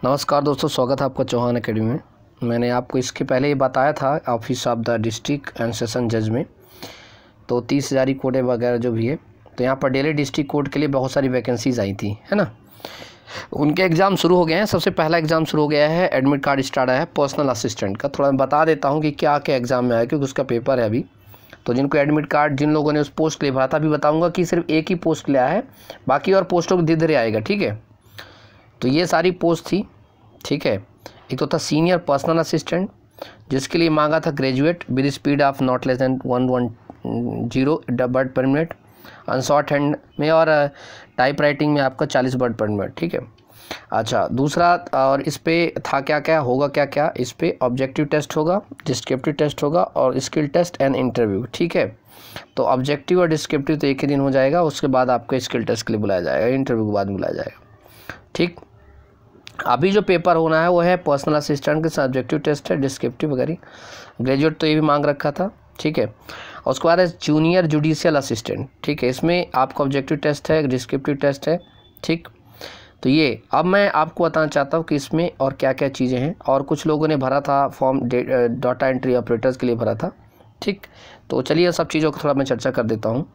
नमस्कार दोस्तों, स्वागत है आपका चौहान एकेडमी में। मैंने आपको इसके पहले ये बताया था office of the district and session जज में तो 30,000 कोटे वगैरह जो भी है, तो यहाँ पर डेली डिस्ट्रिक्ट कोर्ट के लिए बहुत सारी वैकेंसीज आई थी, है ना। उनके एग्ज़ाम शुरू हो गए हैं। सबसे पहला एग्ज़ाम शुरू हो गया है, एडमिट कार्ड स्टार्ट आया है पर्सनल असिस्टेंट का। थोड़ा मैं बता देता हूँ कि क्या क्या एग्ज़ाम में आया, क्योंकि उसका पेपर है अभी। तो जिनको एडमिट कार्ड, जिन लोगों ने उस पोस्ट के लिए भरा था, अभी बताऊँगा कि सिर्फ एक ही पोस्ट के लिए आया है, बाकी और पोस्टों को धीरे धीरे आएगा, ठीक है। तो ये सारी पोस्ट थी, ठीक है। एक तो था सीनियर पर्सनल असिस्टेंट, जिसके लिए मांगा था graduate with speed of not less than 110 word per minute, short hand में और टाइप राइटिंग में आपका 40 वर्ड पर मिनट, ठीक है। अच्छा, दूसरा और इस पे था क्या क्या होगा, क्या क्या इस पे ऑब्जेक्टिव टेस्ट होगा, डिस्क्रिप्टिव टेस्ट होगा और स्किल टेस्ट एंड इंटरव्यू, ठीक है। तो ऑब्जेक्टिव और डिस्क्रिप्टिव तो एक ही दिन हो जाएगा, उसके बाद आपको स्किल टेस्ट के लिए बुलाया जाएगा, इंटरव्यू के बाद बुलाया जाएगा, ठीक। अभी जो पेपर होना है वो है पर्सनल असिस्टेंट के सब्जेक्टिव टेस्ट है, डिस्क्रिप्टिव वगैरह। ग्रेजुएट तो ये भी मांग रखा था, ठीक है। और उसके बाद है जूनियर जुडिशियल असिस्टेंट, ठीक है। इसमें आपका ऑब्जेक्टिव टेस्ट है, डिस्क्रिप्टिव टेस्ट है, ठीक। तो ये अब मैं आपको बताना चाहता हूँ कि इसमें और क्या क्या चीज़ें हैं। और कुछ लोगों ने भरा था फॉर्म डाटा एंट्री ऑपरेटर्स के लिए भरा था, ठीक। तो चलिए सब चीज़ों को थोड़ा मैं चर्चा कर देता हूँ।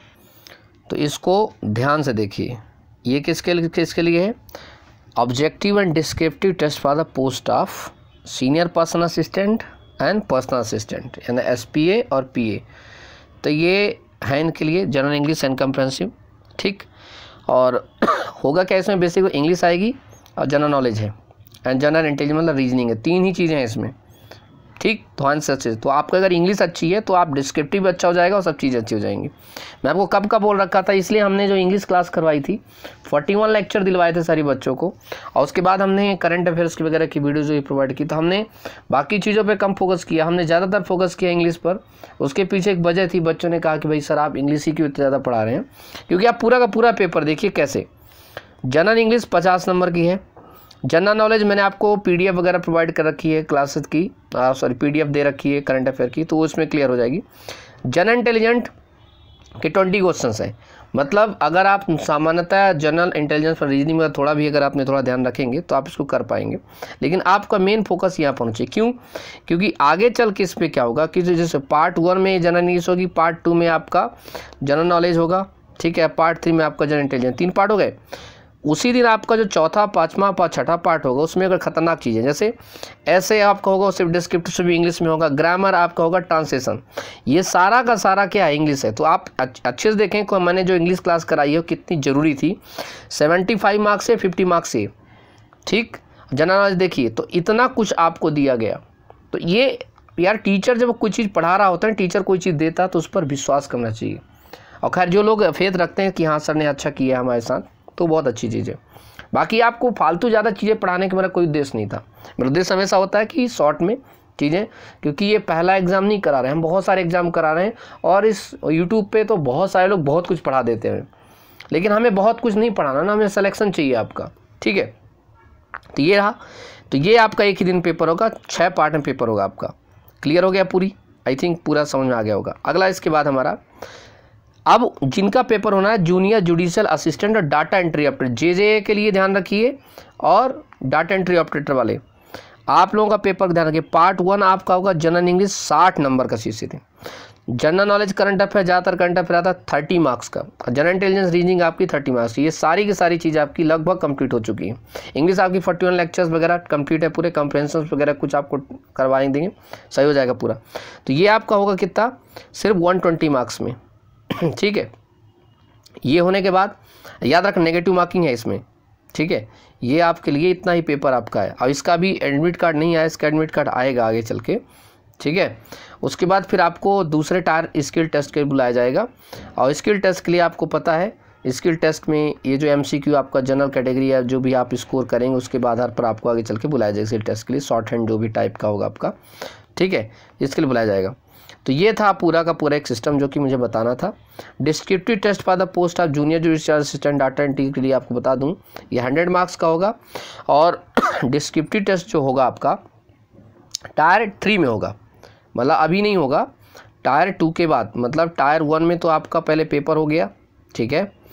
तो इसको ध्यान से देखिए, ये किसके लिए है। Objective and descriptive test for the post of senior personal assistant and personal assistant, यानी SPA और PA। तो ये है इनके लिए जनरल इंग्लिश एंड कंप्रेहेंसिव, ठीक। और होगा क्या इसमें, बेसिक इंग्लिश आएगी और जनरल नॉलेज है एंड जनरल इंटेलिजेंस मतलब रीजनिंग है, तीन ही चीज़ें हैं इसमें, ठीक। तो आंसर अच्छे, तो आपका अगर इंग्लिश अच्छी है तो आप डिस्क्रिप्टिव भी अच्छा हो जाएगा और सब चीज़ें अच्छी हो जाएंगी। मैं आपको कब का बोल रखा था, इसलिए हमने जो इंग्लिश क्लास करवाई थी 41 लेक्चर दिलवाए थे सारी बच्चों को, और उसके बाद हमने करंट अफेयर्स की वगैरह की वीडियो जो प्रोवाइड की। तो हमने बाकी चीज़ों पर कम फोकस किया, हमने ज़्यादातर फोकस किया इंग्लिश पर। उसके पीछे एक वजह थी, बच्चों ने कहा कि भाई सर आप इंग्लिश ही क्यों इतना ज़्यादा पढ़ा रहे हैं, क्योंकि आप पूरा का पूरा पेपर देखिए कैसे। जनरल इंग्लिश 50 नंबर की है। जनरल नॉलेज मैंने आपको PDF वगैरह प्रोवाइड कर रखी है, क्लासेस की PDF दे रखी है करंट अफेयर की, तो उसमें क्लियर हो जाएगी। जनरल इंटेलिजेंट के 20 क्वेश्चंस हैं, मतलब अगर आप सामान्यतः जनरल इंटेलिजेंस पर रीजनिंग में थोड़ा भी अगर आपने थोड़ा ध्यान रखेंगे तो आप इसको कर पाएंगे। लेकिन आपका मेन फोकस यहाँ पर होना चाहिए, क्यों, क्योंकि आगे चल के इस पर क्या होगा कि जैसे पार्ट 1 में जनरल इंग्लिश होगी, पार्ट 2 में आपका जनरल नॉलेज होगा, ठीक है, पार्ट 3 में आपका जनरल इंटेलिजेंस, 3 पार्ट हो गए। उसी दिन आपका जो चौथा, पाँचवा, छठा पार्ट होगा उसमें अगर खतरनाक चीज़ें, जैसे ऐसे आपका होगा सिर्फ डिस्क्रिप्टिव से भी इंग्लिश में होगा, ग्रामर आपका होगा, ट्रांसलेशन, ये सारा का सारा क्या है, इंग्लिश है। तो आप अच्छे से देखें कि मैंने जो इंग्लिश क्लास कराई है कितनी ज़रूरी थी। 75 मार्क्स से 50 मार्क्स से, ठीक। जनरल नॉलेज देखिए, तो इतना कुछ आपको दिया गया। तो ये यार टीचर जब कोई चीज़ पढ़ा रहा होता है, टीचर कोई चीज़ देता तो उस पर विश्वास करना चाहिए। और खैर जो लोग फेथ रखते हैं कि हाँ सर ने अच्छा किया हमारे साथ, तो बहुत अच्छी चीज़ है। बाकी आपको फालतू ज़्यादा चीज़ें पढ़ाने का मेरा कोई उद्देश्य नहीं था। मेरा उद्देश्य हमेशा होता है कि शॉर्ट में चीज़ें, क्योंकि ये पहला एग्ज़ाम नहीं करा रहे हैं, हम बहुत सारे एग्ज़ाम करा रहे हैं। और इस YouTube पे तो बहुत सारे लोग बहुत कुछ पढ़ा देते हैं, लेकिन हमें बहुत कुछ नहीं पढ़ाना ना, हमें सिलेक्शन चाहिए आपका, ठीक है। तो ये रहा, तो ये आपका एक ही दिन पेपर होगा, 6 पार्ट में पेपर होगा आपका। क्लियर हो गया पूरी, आई थिंक पूरा समझ में आ गया होगा। अगला इसके बाद हमारा अब जिनका पेपर होना है जूनियर जुडिशियल असिस्टेंट और डाटा एंट्री ऑपरेटर, JJA के लिए ध्यान रखिए, और डाटा एंट्री ऑपरेटर वाले आप लोगों का पेपर ध्यान रखिए। पार्ट 1 आपका होगा जनरल इंग्लिश 60 नंबर का सीधे। जनरल नॉलेज करंट अफेयर, ज़्यादातर करंट अफेयर आता है 30 मार्क्स का। जनरल इंटेलिजेंस रीजनिंग आपकी 30 मार्क्स की। ये सारी की सारी चीज़ आपकी लगभग कंप्लीट हो चुकी है। इंग्लिश आपकी 41 लेक्चर्स वगैरह कंप्लीट है, पूरे कॉम्प्रिहेंशन वगैरह कुछ आपको करवाने देंगे, सही हो जाएगा पूरा। तो ये आपका होगा कितना, सिर्फ 120 मार्क्स में, ठीक है। ये होने के बाद याद रख नेगेटिव मार्किंग है इसमें, ठीक है। ये आपके लिए इतना ही पेपर आपका है। और इसका भी एडमिट कार्ड नहीं आया, इसका एडमिट कार्ड आएगा आगे चल के, ठीक है। उसके बाद फिर आपको दूसरे टायर स्किल टेस्ट के लिए बुलाया जाएगा। और स्किल टेस्ट के लिए आपको पता है, स्किल टेस्ट में ये जो MCQ आपका जनरल कैटेगरी है, जो भी आप स्कोर करेंगे उसके आधार पर आपको आगे चल के बुलाया जाएगा स्किल टेस्ट के लिए, शॉर्ट हैंड जो भी टाइप का होगा आपका, ठीक है, इसके लिए बुलाया जाएगा। तो ये था पूरा का पूरा एक सिस्टम जो कि मुझे बताना था। Descriptive test for the post of junior judicial assistant data entry के लिए आपको बता दूं, ये 100 मार्क्स का होगा। और डिस्क्रिप्टिव टेस्ट जो होगा आपका टायर 3 में होगा, मतलब अभी नहीं होगा, टायर 2 के बाद। मतलब टायर 1 में तो आपका पहले पेपर हो गया, ठीक है,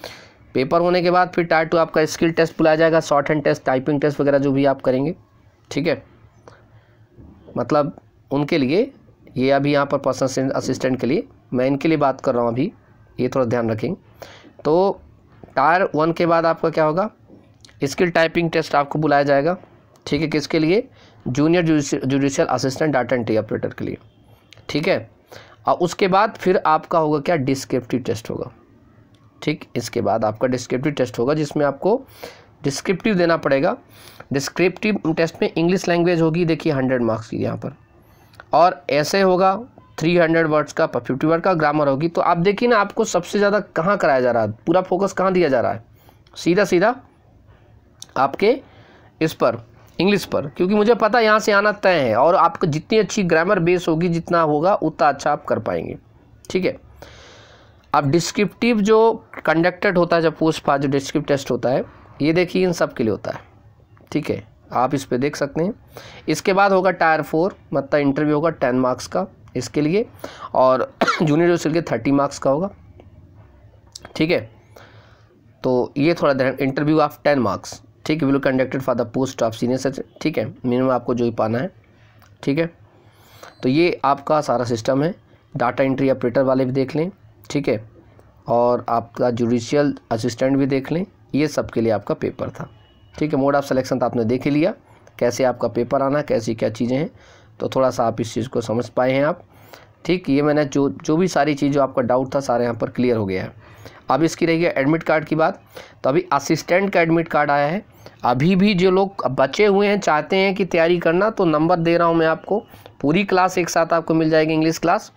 पेपर होने के बाद फिर टायर 2 आपका स्किल टेस्ट बुलाया जाएगा, short hand test, typing test वगैरह जो भी आप करेंगे, ठीक है। मतलब उनके लिए ये अभी यहाँ पर पर्सनल असिस्टेंट के लिए मैं इनके लिए बात कर रहा हूँ अभी, ये थोड़ा ध्यान रखेंगे। तो टायर 1 के बाद आपका क्या होगा, स्किल टाइपिंग टेस्ट आपको बुलाया जाएगा, ठीक है। किसके लिए, junior judicial assistant data entry operator के लिए, ठीक है। और उसके बाद फिर आपका होगा क्या, डिस्क्रिप्टिव टेस्ट होगा, ठीक। इसके बाद आपका डिस्क्रिप्टिव टेस्ट होगा जिसमें आपको डिस्क्रिप्टिव देना पड़ेगा। डिस्क्रिप्टिव टेस्ट में इंग्लिश लैंग्वेज होगी, देखिए 100 मार्क्स की यहाँ पर, और ऐसे होगा 300 वर्ड्स का, 50 वर्ड का ग्रामर होगी। तो आप देखिए ना, आपको सबसे ज़्यादा कहाँ कराया जा रहा है, पूरा फोकस कहाँ दिया जा रहा है, सीधा सीधा आपके इस पर, इंग्लिश पर, क्योंकि मुझे पता है यहाँ से आना तय है, और आपको जितनी अच्छी ग्रामर बेस होगी, जितना होगा उतना अच्छा आप कर पाएंगे, ठीक है। अब डिस्क्रिप्टिव जो कंडक्टेड होता है, जब पोस्ट पास जो डिस्क्रिप्टिव टेस्ट होता है, ये देखिए इन सब के लिए होता है, ठीक है। आप इस पे देख सकते हैं। इसके बाद होगा टायर 4, मतलब इंटरव्यू होगा 10 मार्क्स का इसके लिए, और जूनियर जुडिशियल के 30 मार्क्स का होगा, ठीक है। तो ये थोड़ा ध्यान, इंटरव्यू ऑफ 10 मार्क्स, ठीक है, will conducted for the post of senior such, ठीक है। मिनिमम आपको जो ही पाना है, ठीक है। तो ये आपका सारा सिस्टम है। डाटा एंट्री ऑपरेटर वाले भी देख लें, ठीक है, और आपका जुडिशियल असिस्टेंट भी देख लें। ये सब के लिए आपका पेपर था, ठीक है। मोड ऑफ सिलेक्शन तो आपने देख ही लिया, कैसे आपका पेपर आना, कैसी क्या चीज़ें हैं, तो थोड़ा सा आप इस चीज़ को समझ पाए हैं आप, ठीक। ये मैंने जो भी सारी चीज़ जो आपका डाउट था सारे यहाँ पर क्लियर हो गया है। अब इसकी रही है एडमिट कार्ड की बात। तो अभी असिस्टेंट का एडमिट कार्ड आया है। अभी भी जो लोग बचे हुए हैं, चाहते हैं कि तैयारी करना, तो नंबर दे रहा हूँ मैं आपको, पूरी क्लास एक साथ आपको मिल जाएगी। इंग्लिश क्लास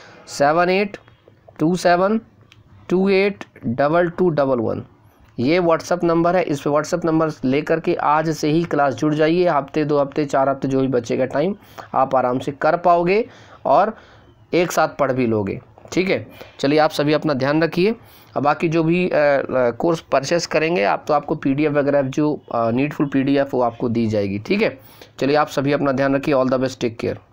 7827282211, ये व्हाट्सअप नंबर है। इस पर व्हाट्सअप नंबर लेकर के आज से ही क्लास जुड़ जाइए। हफ्ते 2 हफ्ते 4 हफ्ते जो भी बचेगा टाइम, आप आराम से कर पाओगे और एक साथ पढ़ भी लोगे, ठीक है। चलिए, आप सभी अपना ध्यान रखिए। अब बाकी जो भी कोर्स परचेस करेंगे आप, तो आपको PDF वगैरह जो नीडफुल PDF वो आपको दी जाएगी, ठीक है। चलिए, आप सभी अपना ध्यान रखिए। All the best, take care.